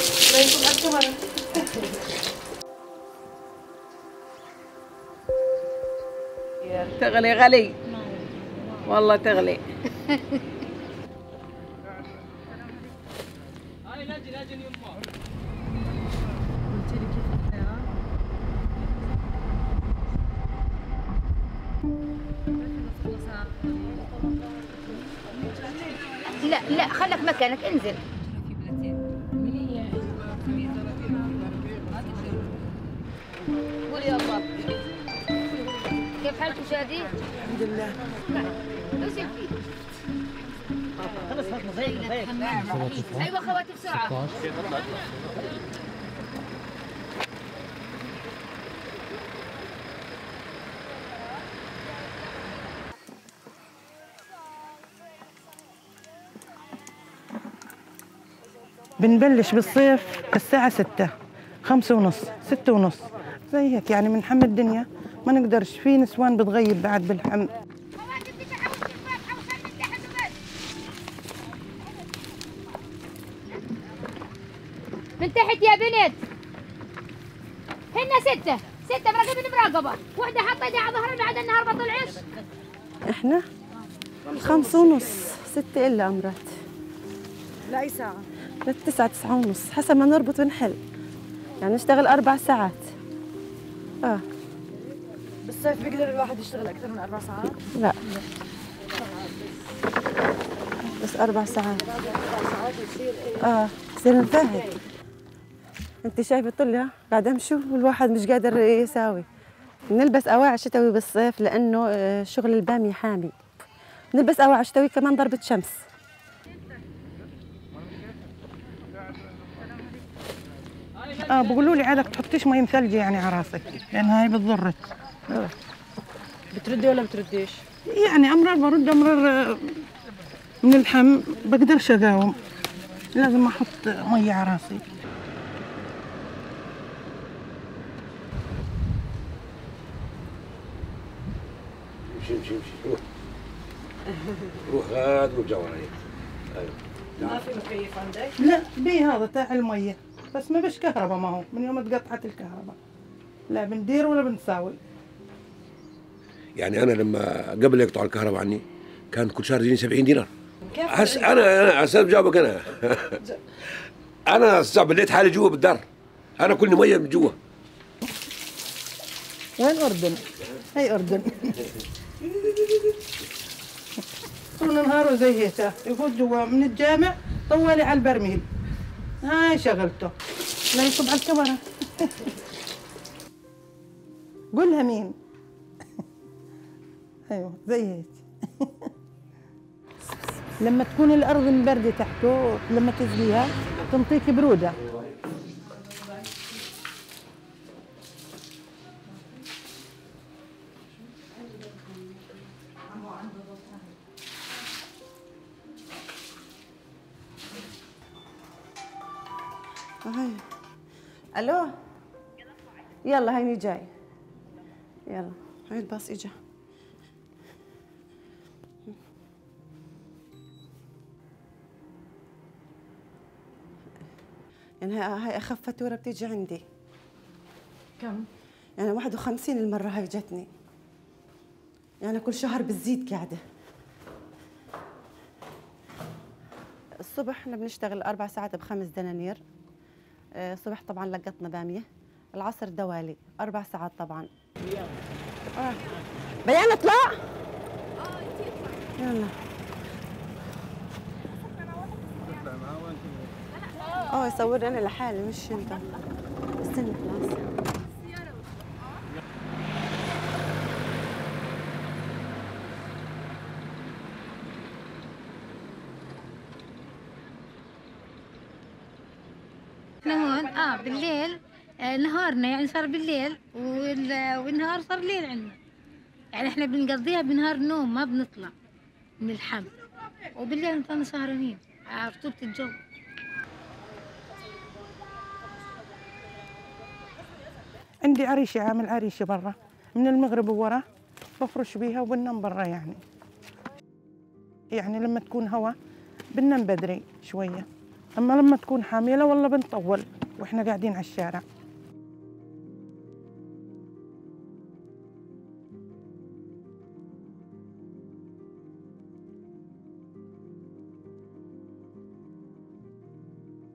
تغلي غلي والله تغلي. لا لا خلك مكانك انزل. قول يا الله. كيف حالكم شادي؟ الحمد لله. اوصل فيه. ايوه خواتي بسرعه. بنبلش بالصيف الساعة 6، 5:30، 6:30 زي هيك يعني بنحمل الدنيا ما نقدرش. في نسوان بتغيب بعد بالحم. من تحت يا بنت. هن 6 مراقبين مراقبة، وحدة حاطة ايدها على ظهرها بعد النهار بطلعش. احنا 5:30، 6 إلا أمرات. لأي ساعة؟ لل9، 9:30 حسب ما نربط ونحل. يعني نشتغل 4 ساعات. بالصيف بيقدر الواحد يشتغل أكثر من 4 ساعات؟ لا بس 4 ساعات. بصير نفهم. انت شايفه طلع قاعد امشي والواحد مش قادر يساوي. نلبس اواعي شتوي بالصيف لانه شغل البامي حامي. نلبس اواعي شتوي كمان ضربة شمس. بقولوا لي عادك تحطيش مي مثلجه يعني على راسك لان هاي بتضرك. بتردي ولا بترديش؟ يعني امرار برد، امرار من الحم بقدرش اقاوم، لازم احط مي على راسي. امشي روح روح هذا ورجع وراي. ما في مكيف عندك؟ لا بي هذا تاع المية بس ما بش كهرباء. ما هو من يوم اتقطعت الكهرباء لا بندير ولا بنساوي. يعني انا لما قبل يقطعوا الكهرباء عني كان كل شهر يجيني 70 دينار. كيف؟ انا اسال بجاوبك انا. انا صعب لقيت حالي جوا بالدار، انا كلني ميه من جوا. وين اردن؟ هي اردن. طول نهاره زي هيك يفوت جوا من الجامع طوالي على البرميل. هاي شغلته. لا يصب على الكاميرا. قولها مين؟ ايوه زي هيك. لما تكون الارض مبرده تحته لما تزليها تنطيك بروده. هاي الو يلا هيني جاي. يلا هاي الباص اجا. يعني هاي اخف فاتوره بتيجي عندي. كم؟ يعني 51 المره هاي جتني. يعني كل شهر بتزيد قاعده. الصبح احنا بنشتغل 4 ساعات ب5 دنانير. الصبح طبعا لقطنا باميه. العصر دوالي 4 ساعات طبعا. بيان اطلع. يلا. يصورني انا لحالي مش انت. استنى خلاص. احنا هون بالليل نهارنا يعني صار بالليل والنهار صار ليل عندنا. يعني احنا بنقضيها بنهار نوم ما بنطلع من الحم، وبالليل نضلنا سهرانين على رطوبة الجو. عندي عريشة، عامل عريشة برا من المغرب وورا بفرش بيها وبننام برا. يعني لما تكون هوا بننام بدري شوية أما لما تكون حاملة والله بنطول وإحنا قاعدين على الشارع.